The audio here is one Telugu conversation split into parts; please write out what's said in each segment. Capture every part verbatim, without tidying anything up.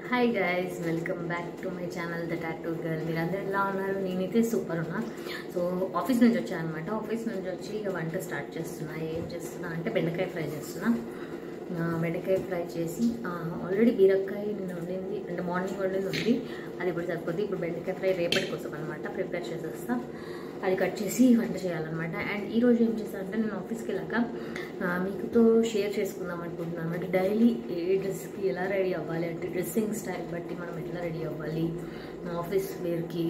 Hi guys, welcome back to my channel the tattoo girl. మీరు అందరూ ఎలా ఉన్నారు? నేనైతే సూపర్ ఉన్నా. సో ఆఫీస్ నుంచి వచ్చాను అనమాట. ఆఫీస్ నుంచి వచ్చి ఇక వంట స్టార్ట్ చేస్తున్నా. ఏం చేస్తున్నా అంటే బెండకాయ ఫ్రై చేస్తున్నా. బెండకాయ ఫ్రై చేసి ఆల్రెడీ బీరకాయ నిన్న వండింది, అంటే మార్నింగ్ వండింది ఉంది, అది ఇప్పుడు సరిపోద్ది. ఇప్పుడు బెండకాయ ఫ్రై రేపటి కోసం అనమాట ప్రిపేర్ చేసేస్తా. అది కట్ చేసి వంట చేయాలన్నమాట. అండ్ ఈరోజు ఏం చేస్తానంటే నేను ఆఫీస్కి వెళ్ళాక మీకుతో షేర్ చేసుకుందాం అనుకుంటున్నాను అనమాట. డైలీ ఏ డ్రెస్కి ఎలా రెడీ అవ్వాలి, అంటే డ్రెస్సింగ్ స్టైల్ బట్టి మనం ఎట్లా రెడీ అవ్వాలి, ఆఫీస్ వేర్కి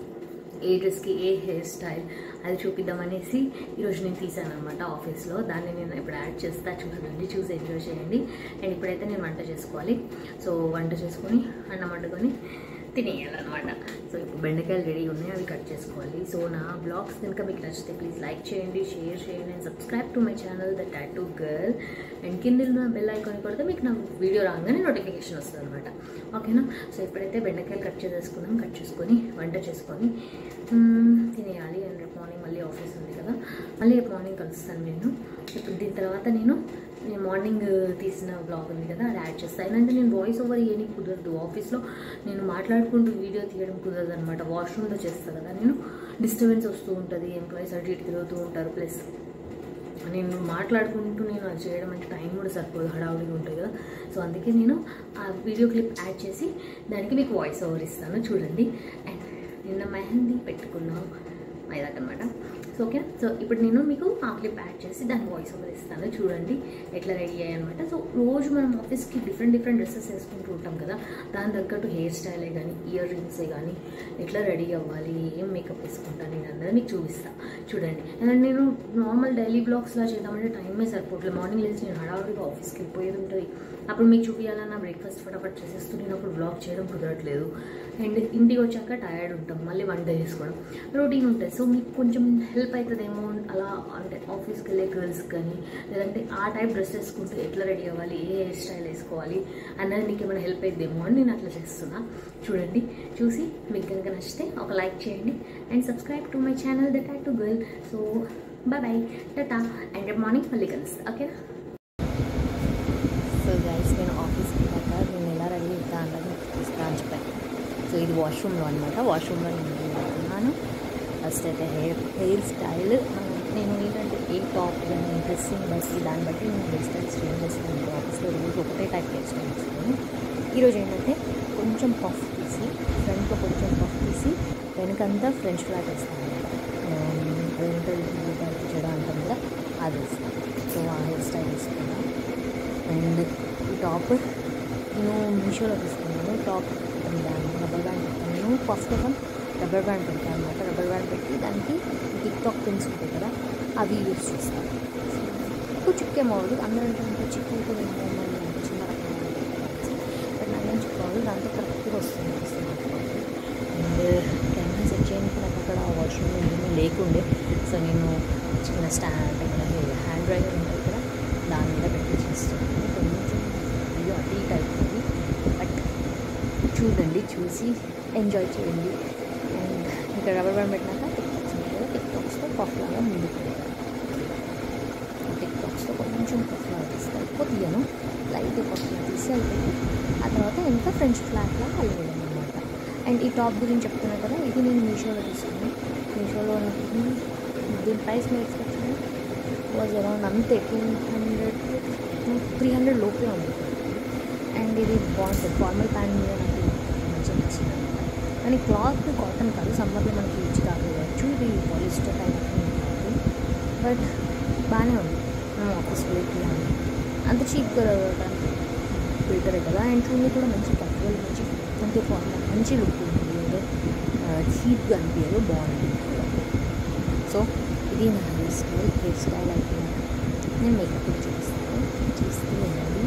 ఏ డ్రెస్కి ఏ హెయిర్ స్టైల్, అది చూపిద్దామనేసి ఈరోజు నేను తీసాను అనమాట ఆఫీస్లో. దాన్ని నేను ఇప్పుడు యాడ్ చేస్తా, చూడండి, చూసి ఎంజాయ్ చేయండి. అండ్ ఇప్పుడైతే నేను వంట చేసుకోవాలి. సో వంట చేసుకొని అన్నం వండుకొని తినేయాలన్నమాట. సో ఇప్పుడు బెండకాయలు రెడీ ఉన్నాయి, అవి కట్ చేసుకోవాలి. సో నా బ్లాగ్స్ కనుక మీకు నచ్చితే ప్లీజ్ లైక్ చేయండి, షేర్ చేయండి and subscribe to my channel the tattoo girl. And కింద ఉన్న బెల్ ఐకాన్ కొడితే మీకు నా వీడియో రాగానే నోటిఫికేషన్ వస్తుంది అనమాట. ఓకేనా? సో ఇప్పుడైతే బెండకాయలు కట్ చేసేసుకున్నాం. కట్ చేసుకొని వంట చేసుకొని తినేయాలి. అండ్ రేపు మార్నింగ్ మళ్ళీ ఆఫీస్ ఉంది కదా, మళ్ళీ రేపు మార్నింగ్ కలుస్తాను నేను. ఇప్పుడు దీని తర్వాత నేను నేను మార్నింగ్ తీసిన బ్లాగ్ ఉంది కదా, అది యాడ్ చేస్తాను. ఏంటంటే నేను వాయిస్ ఓవర్ ఇవ్వడానికి కుదరదు. ఆఫీస్లో నేను మాట్లాడుకుంటూ వీడియో తీయడం కుదరదు అనమాట. వాష్రూమ్లో చేస్తాను కదా నేను, డిస్టర్బెన్స్ వస్తూ ఉంటుంది, ఎంప్లాయీస్ అటు ఇటు తిరుగుతూ ఉంటారు, ప్లస్ నేను మాట్లాడుకుంటూ నేను అది చేయడం అంటే టైం కూడా సరిపోదు, హడావుడిగా ఉంటుంది కదా. సో అందుకే నేను ఆ వీడియో క్లిప్ యాడ్ చేసి దానికి మీకు వాయిస్ ఓవర్ ఇస్తాను, చూడండి. అండ్ నిన్న మెహందీ పెట్టుకున్నాం మైదాక్ అనమాట. సో ఓకే, సో ఇప్పుడు నేను మీకు ఆ క్లిప్ యాడ్ చేసి దాని వాయిస్ ఓవర్ ఇస్తాను, చూడండి ఎట్లా రెడీ అయ్యాయి అనమాట. సో రోజు మనం ఆఫీస్కి డిఫరెంట్ డిఫరెంట్ డ్రెస్సెస్ వేసుకుంటూ ఉంటాం కదా, దాని తగ్గట్టు హెయిర్ స్టైలే కానీ ఇయర్ రింగ్సే కానీ ఎట్లా రెడీ అవ్వాలి, ఏం మేకప్ వేసుకుంటాను నేను అన్నది మీకు చూపిస్తాను, చూడండి. అండ్ నేను నార్మల్ డైలీ బ్లాగ్స్లా చేద్దామంటే టైమే సరిపోవట్లేదు. మార్నింగ్ లేచి నేను హడావుడిగా ఆఫీస్కి వెళ్ళిపోయేది ఉంటుంది, అప్పుడు మీకు చూపించాలన్నా బ్రేక్ఫాస్ట్ ఫటాఫట్ చేసేస్తూ నేను అప్పుడు బ్లాగ్ చేయడం కుదరట్లేదు. అండ్ ఇంటికి వచ్చాక టైర్డ్ ఉంటాం, మళ్ళీ వంట చేసుకోవడం రొటీన్ ఉంటుంది. సో మీకు కొంచెం హెల్ప్ అవుతుందేమో అలా, అంటే ఆఫీస్కి వెళ్ళే గర్ల్స్ కానీ, లేదంటే ఆ టైప్ డ్రెస్ వేసుకుంటే ఎట్లా రెడీ అవ్వాలి, ఏ హెయిర్ స్టైల్ వేసుకోవాలి అన్నది మీకు ఏమైనా హెల్ప్ అవుతుందేమో అని నేను అట్లా చేస్తున్నా, చూడండి. చూసి మీకు కనుక నచ్చితే ఒక లైక్ చేయండి and subscribe to my channel the tattoo girl. So bye bye, tata. And రేపు మార్నింగ్ మళ్ళీ కలుస్తా, ఓకేనా? సో గైస్, నేను ఆఫీస్కి వెళ్ళాక నేను ఎలా రెడీ అవుతా అన్నది తీసుకురాని చెప్పాను. సో ఇది వాష్రూమ్లో అనమాట. వాష్రూమ్లో నేను రెడీ అవుతున్నాను. ఫస్ట్ అయితే హెయిర్ హెయిర్ స్టైల్ నేను ఏంటంటే ఏ టాప్ కానీ డ్రెస్సింగ్ బట్టి దాన్ని బట్టి నేను హెయిర్ స్టైల్స్ చేంజ్ చేస్తాను. ఆఫీస్లో రోజు ఒకటే టైప్ హెయిర్ స్టైల్ చేస్తాను. ఈరోజు ఏంటంటే కొంచెం పఫ్ తీసి, ఫ్రంట్లో కొంచెం పఫ్ తీసి వెనకంతా ఫ్రెంచ్ ఫ్లాట్ వేస్తాను అనమాట. వెనక చేయడం అంటాం కదా, అది వేస్తాను. సో ఆ హెయిర్ స్టైల్ వేసుకున్నాను. అండ్ ఈ టాప్ నేను మీషోలో తీసుకున్నాను. టాప్ బ్యాండ్, రబ్బర్ బ్యాండ్ పెట్టాను. నేను first of all rubber band పెట్టాను అనమాట. రబ్బర్ బ్యాండ్ పెట్టి దానికి టిక్ టాక్ పిన్స్ ఉంటాయి కదా, అవి యూజ్ చేస్తాను. ఎక్కువ చిక్కేమవుదు, అందరూ అంటే చిక్కుతో చిన్న బట్ నాకేం చిక్కుకోవాలి, దాంతో కరెక్ట్గా వస్తుంది వస్తుంది అండ్ కెమెరా సెట్ చేయడానికి నాకు అక్కడ వాష్రూమ్లో ఏమీ లేకుండే. సో నేను చిన్న స్టాండ్ హ్యాండ్ డ్రైవర్ ఉంటుంది కదా, దాని మీద పెట్టి చేస్తున్నాను. కొంచెం ఇది అటు ఇటు అవుతుంది, బట్ చూడండి, చూసి ఎంజాయ్ చేయండి. అండ్ ఇక్కడ రబ్బర్ బ్యాండ్ పెట్టినాక టిక్ టాక్స్ ఉంటాయి కదా, టిక్ టాక్స్తో పఫ్ లాగా ముందుకు పోయాలి. టిక్ టాక్స్తో కొంచెం పఫ్ లాగా తీస్తే ఎక్కువ తీయను, లైట్ పఫ్ తీసి అయిపోయింది. ఆ తర్వాత ఇంకా ఫ్రెంచ్ ఫ్లాట్ లాగా అల్లేయడం అనమాట. అండ్ ఈ టాప్ గురించి చెప్తున్నా కదా, ఇది నేను మీషోలో తీసుకున్నాను. మీషోలో దీని ప్రైస్ మీరు ఎక్స్పెక్ట్ చేయండి, వాజ్ అరౌండ్ అంతే టూ హండ్రెడ్ త్రీ హండ్రెడ్ లోపే ఉంది. అండ్ ఇది బాగుంటుంది, ఫార్మల్ ప్యాంట్ మీద నాకు మంచిగా నచ్చింది అనమాట. కానీ క్లాత్ కాటన్ కాదు, సమ్మర్లో మనకి యూజ్ కాకపోవచ్చు, ఇది పాలిస్టర్ టైప్ కాదు, బట్ బాగానే ఉంది. మనం ఆఫీస్ వేర్కి అంత చీప్గా రావడానికి బెటరే కదా. అండ్ చూడండి కూడా మంచి క్యాజువల్, మంచి అంతే ఫార్మల్, మంచి లుక్ ఉంటుంది, ఏదో చీప్గా అనిపించదు, బాగుంటుంది. సో ఇది నా హెయిర్ స్టైల్. హెయిర్ స్టైల్ అయిపోయినాక నేను మేకప్ చూపిస్తాను, చూస్తూ ఉండాలి.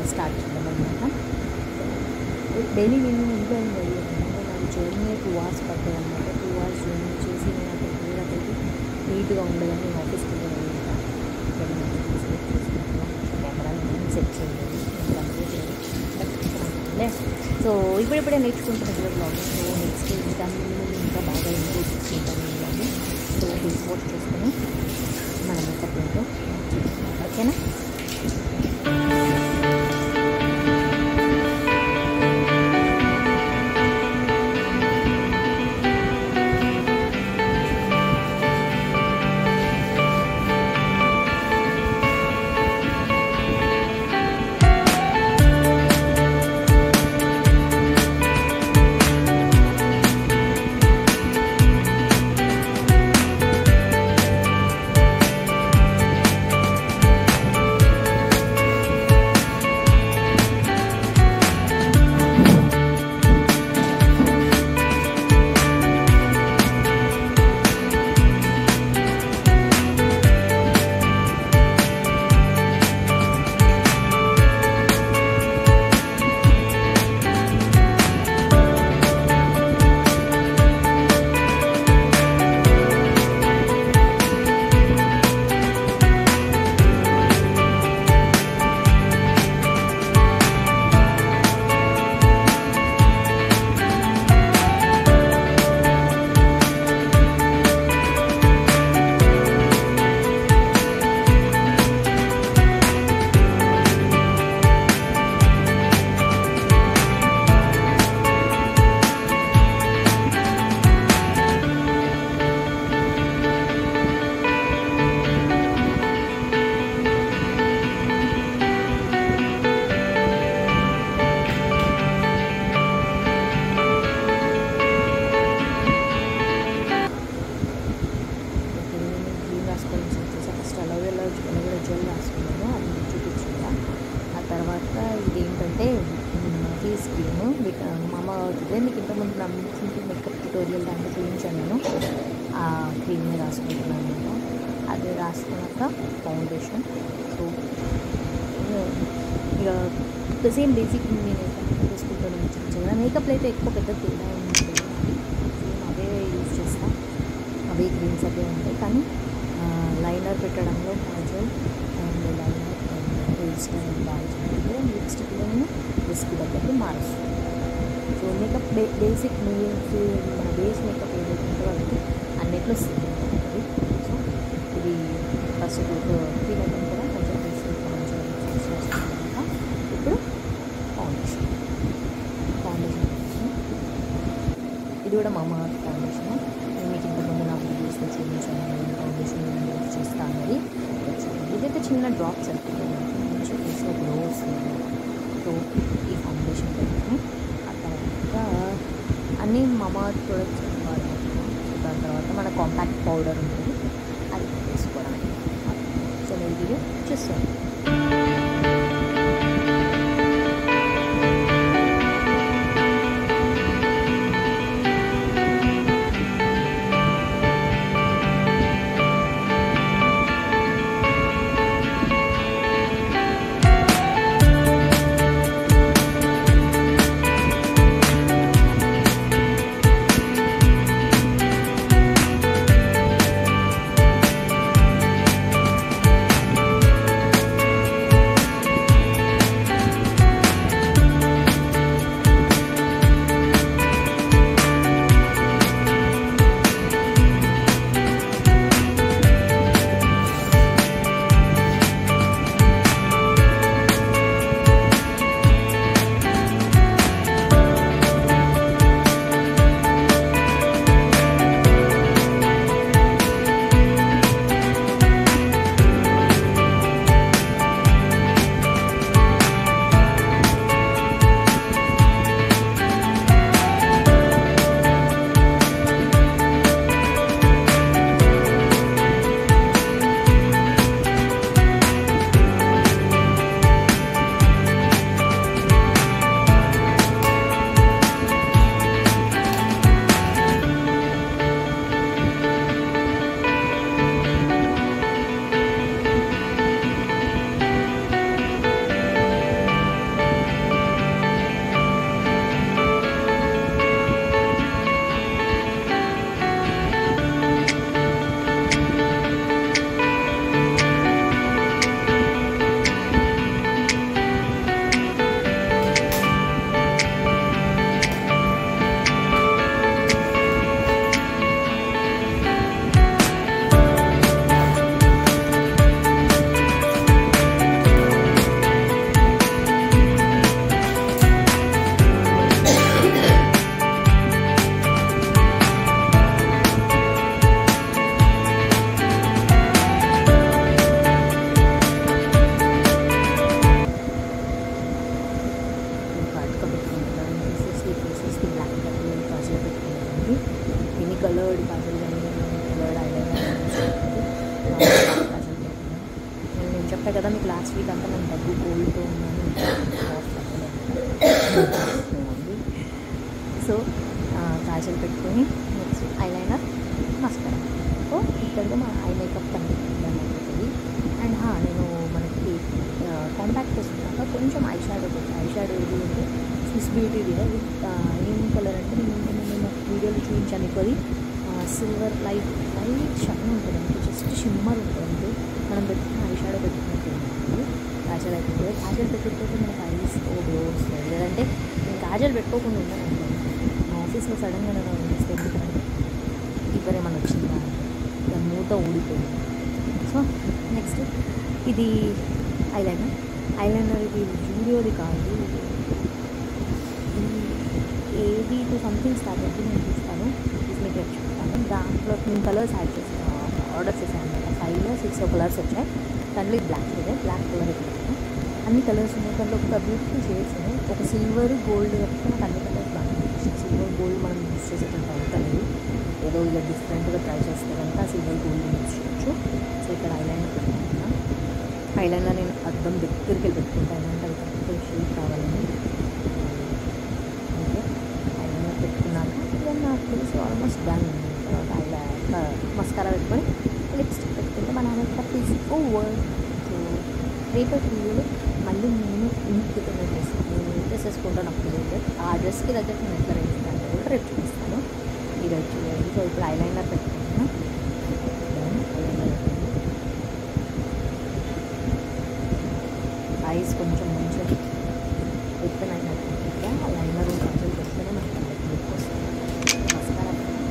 స్టార్ట్ చేద్దాం అనమాట. డైలీ నేను ఇంట్లో రెడీ అవుతాను. నాకు జర్నీ టూ అవర్స్ పడుతుంది అనమాట. టూ అవర్స్ జర్నీ చేసి నేను అక్కడికి వెళ్ళేటప్పటికి నీట్గా ఉండదని నేను ఆఫీస్కి వెళ్ళి వెళ్ళి సెట్ చేసుకున్నాను. కెమెరాలు నేను సెట్ చేయలేదు, కంప్లీట్ సో ఇప్పుడిప్పుడే నేర్చుకుంటున్న బ్లాగింగ్. సో నెక్స్ట్ ఇంకా ఇంకా బాగా ఇంప్రూవ్ చేసుకుంటాను బ్లాగింగ్. సో ఫేస్ వాష్ చేసుకుని మన మేకప్ ఏంటో ఓకేనా. ఇదేంటంటే ఫేస్ క్రీమ్. మామ మీకు ఇంతకుముందు నా సింపుల్ మేకప్ ట్యూటోరియల్ దాంట్లో చూపించాను నేను. ఆ క్రీమ్ని రాసుకుంటున్నాను నేను. అది రాసుకున్నాక ఫౌండేషన్. సో ఇక సేమ్ బేసిక్ నేను వేసుకుంటాను చూపించాను కదా. మేకప్లో అయితే ఎక్కువ పెద్ద తేడా ఉంటుంది. సేమ్ అవే యూజ్ చేస్తాను, అవే క్రీమ్స్ అవే ఉంటాయి. కానీ లైనర్ పెట్టడంలో kajal and liner hair style బాగా చేయాలి. లిప్స్టిక్లో నేను రిస్క్ తగ్గట్టు మారుస్తాను. సో మేకప్ బే బేసిక్ మన బేస్ మేకప్ ఏదైతే ఉంటుందో అది అన్నిట్లో సేమ్ ఉంటుంది. సో ఇది ఫస్ట్ క్రీమ్ అయిపోయింది కదా, కొంచెం ఫేస్ కొంచెం చేస్తాను. ఇప్పుడు ఫౌండేషన్ ఫౌండేషన్ ఇది కూడా మామా ఫౌండేషన్. నేను మీకు ఇంతకుముందు నా వీడియోస్లో చూపించాను ఫౌండేషన్ యూజ్ చేస్తాను అన్నది. ఇదైతే చిన్న డ్రాప్స్ సరిపోతుంది, మంచిగా ఫేస్లో గ్లో వస్తుంది. సో ఈ ఫౌండేషన్ పెట్టుకుని ఆ తర్వాత అన్నీ మామా ప్రొడక్ట్స్ వాడుకుంటున్నాం. సో దాని తర్వాత మన కాంపాక్ట్ పౌడర్ ఉంటుంది, అది వేసుకోవడం. సో నేను వీడియో చూస్తాను. కదా మీకు లాస్ట్ వీక్ అంతా నేను దగ్గు కోల్డ్తో ఉన్నాను. సో కాజల్ పెట్టుకొని నెక్స్ట్ ఐలైనర్, మస్కరా. సో ఇక్కడితో మా ఐ మేకప్ కంప్లీట్ అయిపోతుంది. అండ్ నేను మనకి కాంపాక్ట్ చేసుకున్నాక కొంచెం ఐ షాడో ఐ షాడో ఇది అంటే స్విస్ బ్యూటీ విత్ ఏం కలర్ అంటే నేను నేను వీడియోలో చూపించాను మీకు. అది సిల్వర్ లైట్ లైట్ షైన్ ఉంటుంది అంటే జస్ట్ షిమ్మర్ ఉంటుంది. మనం పెట్టుకున్న ఐ షాడో పెట్టుకున్నట్టు ఉంటుంది. కాజల్ అయిపోతుంది. కాజల్ పెట్టుకుంటే మనకు ఐస్ ఓ గ్లో వస్తుంది. లేదంటే నేను కాజల్ పెట్టుకోకుండా ఉన్నాను అనుకోండి, మా ఆఫీస్లో సడన్గా నేను వస్తే ఎందుకంటే ఫీవర్ ఏమైనా వచ్చిందా అంటే మూత ఊడిపోయింది. సో నెక్స్ట్ ఇది ఐలైనర్. ఐలైనర్ ఇది జూడియోది కాదు, ఏది టూ సంథింగ్ స్టార్ట్ అయితే నేను చూస్తాను, తీసి మీకు చెప్తాను. దాంట్లో నేను కలర్స్ యాడ్ చేస్తాను, ఆర్డర్ చేశాను అనమాట. ఫైవ్లో సిక్స్ కలర్స్ వచ్చాయి. దాంట్లో ఇది బ్లాక్ ಇದೆ, బ్లాక్ కలర్ పెట్టాను. అన్ని కలర్స్ ఉన్నాయి. దాంట్లో ఒక బ్యూటిఫుల్ షేడ్స్ ఉన్నాయి. ఒక సిల్వర్ గోల్డ్ కాబట్టి నాకు అన్ని కలర్స్ బాగా అనిపించింది. సిల్వర్ గోల్డ్ మనం యూస్ చేసేటట్టు అవుతలేదు, ఏదో ఇలా డిఫరెంట్గా ట్రై చేస్తే కనుక సిల్వర్ గోల్డ్ యూస్ చేయొచ్చు. సో ఇక్కడ ఐలైనర్ పెట్టుకుంటున్నా. ఐలైనర్ నేను అద్దం దగ్గరికి వెళ్ళి పెట్టుకుంటాను అంటే అది కరెక్ట్ షేడ్ కావాలని. ఓకే, ఐలైనర్ పెట్టుకున్నాక దెన్ నా ఫేస్ ఆల్మోస్ట్ డన్. తర్వాత ఐలైనర్ మస్కారా పెట్టుకొని లిప్స్టిక్ పెట్టుకుంటే మన మేకప్ ఈజ్ ఓవర్. సో రేపటి వీడియోలో మళ్ళీ నేను ఇంటికి డ్రెస్ నేను డ్రెస్ వేసుకుంటాను అప్పుడు ఆ డ్రెస్కి దగ్గర నేను ఎట్లా వేస్తాను కూడా రేపు చూపిస్తాను. ఈరోజు చూడండి. సో ఇప్పుడు ఐలైనర్ పెట్టుకుంటున్నాను. ఐస్ కొంచెం మంచిగా ఓపెన్ అయినట్టు లైనర్ కొంచెం పెట్టుకుని మనకి లుక్ వస్తుంది. Mascara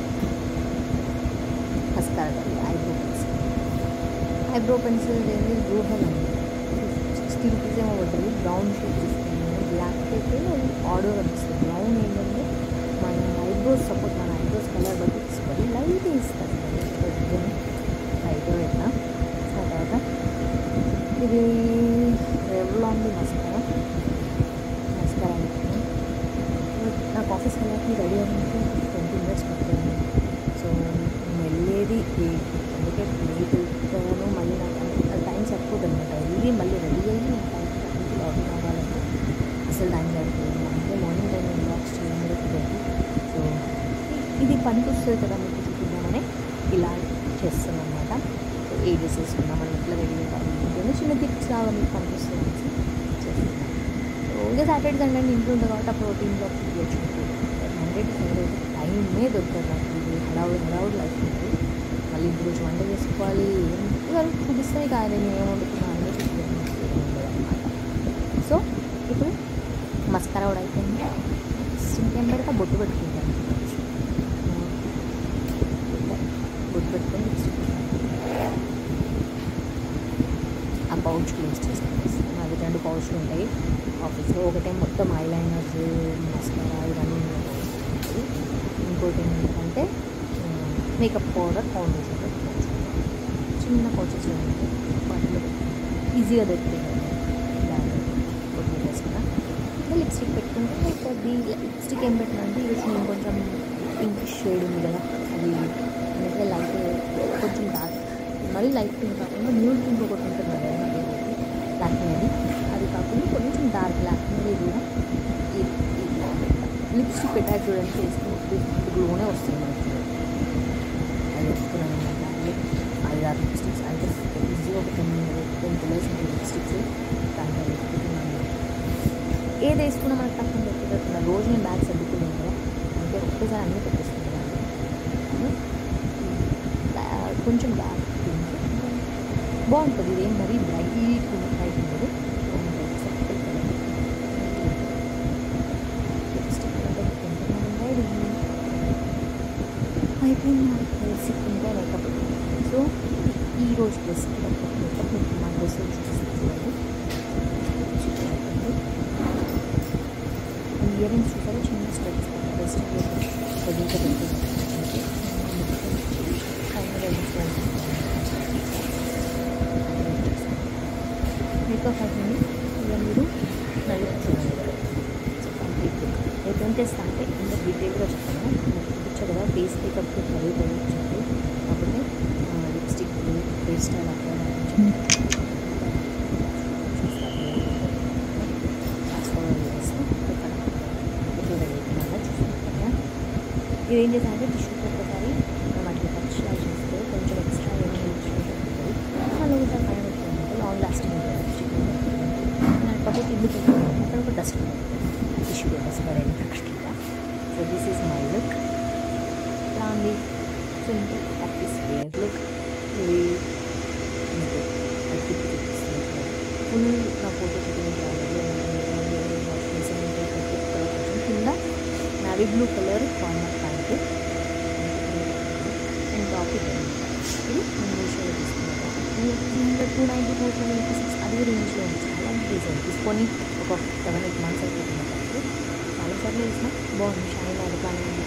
mascara eyebrow pencil eyebrow pencil ఏంటి బ్లూ హెల్ అండి, సిక్స్టీ రూపీస్ ఏమో పడుతుంది. బ్రౌన్ షేడ్ తీసుకున్నాను. బ్లాక్ అయితే అది ఆర్డర్ అనిపిస్తుంది. బ్రౌన్ ఏంటంటే మన ఐబ్రోస్ సపోర్ట్ మన ఐబ్రోస్ కలర్ బట్టి తీసుకొని లైట్ ఇస్తుంది. లైట్గా పెట్టినా. ఆ తర్వాత ఇది రెవ్లాన్ది మస్కారా మస్కారా పెట్టుకుని నాకు ఆఫీస్కి వెళ్ళాక రెడీ అవ్వడానికి ట్వంటీ మినిట్స్ పడుతుంది. సో నేను వెళ్ళేది అందుకే వెళ్తాను. మళ్ళీ నాకు టైం సరిపోతుంది అనమాట. వెళ్ళి మళ్ళీ రెడీ అయ్యి నాకు టైంకి లాగిన్ అవ్వాలంటే అసలు టైం సరిపోతుంది. అంటే మార్నింగ్ టైం నేను లాక్స్ చేయడం కూడా కుదరదు. సో ఇది పనికి వస్తుంది కదా మీకు చూపిద్దామని ఇలా చేస్తాను అనమాట. సో ఏ డ్రెస్ వేసుకున్నాం మనం ఎట్లా రెడీ అవ్వాలి చిన్న టిప్స్ లాగా మీకు పనిపిస్తుంది చేస్తాను. సో ఇక సాటర్డే సండే ఇంట్లో ఉంటుంది కాబట్టి ఆ ప్రోటీన్లో తెచ్చుకుంటుంది. మండే టు సండే టైమే దొరుకుతుంది నాకు. ఇది హడావుడు హడావుడు లైఫ్ ఉంటుంది. మళ్ళీ ఇప్పుడు రోజు వంట చేసుకోవాలి. ఇవాళ చూపిస్తాయి కాదు నేను ఏం వండుకున్నా అన్నీ అనమాట. సో ఇప్పుడు మస్కారా కూడా అయిపోయింది. ఇంకేం పెడతా బొట్టు పెట్టుకుంటాను. బొట్టు పెట్టుకొని ఆ పౌచ్ క్లోజ్ చేసుకుంటాను. అది రెండు పౌచ్లు ఉంటాయి ఆఫీస్లో. ఒకటే మొత్తం ఐలైనర్స్ మస్కారా ఇవన్నీ ఉంటాయి. ఇంకోటి ఏంటంటే మేకప్ పౌడర్ ఫౌండేషన్ పెట్టుకోవచ్చు. చిన్న పౌచెస్లో ఉంటాయి. వాటిలో ఈజీగా దొరుకుతుంది. దాంట్లో బొట్టు వేసుకున్నా. ఇంకా లిప్స్టిక్ పెట్టుకుంటే కొద్ది లిప్స్టిక్ ఏం పెట్టినా అంటే ఈరోజు నేను కొంచెం పింక్ షేడ్ ఉంది కదా, అది అంటే లైట్ కొంచెం డార్క్, మరీ లైట్ పింక్ కాకుండా న్యూడ్ పింక్ ఒకటి ఉంటుంది కదా బ్లాక్ అనేది, అది కాకుండా కొంచెం డార్క్ బ్లాక్ మీద కూడా ఈ లిప్స్టిక్ పెట్టాక చూడండి ఫేస్కి గ్లోనే వస్తుంది మనకి. అది వస్తున్నాను అనమాట. ఐదు ఆరు లిప్స్టిక్స్ అయితే ఈజీగా ఒక టెన్ టెన్ కలర్స్ ఉంటాయి లిప్స్టిక్స్. దాంట్లో పెట్టుకున్నాను. ఏది వేసుకున్నా మనకు తక్కువ పెట్టుకుంటున్నాను. రోజు నేను బ్యాగ్ సర్దుకున్నాను కదా, అంటే ఒక్కసారి అన్నీ పెట్టేస్తున్నాను. కొంచెం డార్క్ పింక్ బాగుంటుంది. ఇదేం మరీ బ్రైట్ బ్రైట్ ఉండదు. అయిపోయింది నాకు తెలిసి ఇంకా మేకప్. సో ఈరోజు డ్రెస్ మేకప్ మీకు మా డ్రెస్ చూపిస్తుంది. ఇయర్ రింగ్స్ చూసారు, చిన్న స్టెప్స్ బెస్ట్ రెడీగా పెట్టేసి మేకప్ అయిపోయింది. ఇక మీరు రెడీ చూడండి. సో కంప్లీట్ రేపు ఏం చేస్తా అంటే ఇంత డీటెయిల్గా చెప్తాను. చూపించా కదా ఫేస్ మేకప్ మరీ వచ్చింది కాబట్టి లిప్స్టిక్ ఫేస్ స్టైల్ అట్లా ఏం చేశానంటే టిష్యూ ఒక్కసారి వాటికి టచ్ చేస్తే కొంచెం ఎక్స్ట్రా ఏమైనా ఇచ్చినట్టు మళ్ళీ ఒకసారి పైన పెట్టుకుంటే లాంగ్ లాస్టింగ్ ఉంటుంది. కాకపోతే ఇందుకు అక్కడ ఒక డస్ట్ టిష్యూ పేపర్స్ పడేది అక్కడికి. So this is my look. ఇలా ఉంది సింపుల్ ఆఫీస్ వేర్ లుక్. ఇది ఫుల్ నా ఫోటో కింద navy blue colour formal pant and top ఇది ఇంగ్లీష్లో తీసుకున్నాను. Two ninety four two ninety six అదే రేంజ్లో ఉంది. చాలా డిజైన్ తీసుకొని ఒక సెవెన్ ఎయిట్ మంత్స్ అయిపోతున్నప్పుడు చాలాసార్లు వేసిన బాగుంది. షైన్ అది కానీ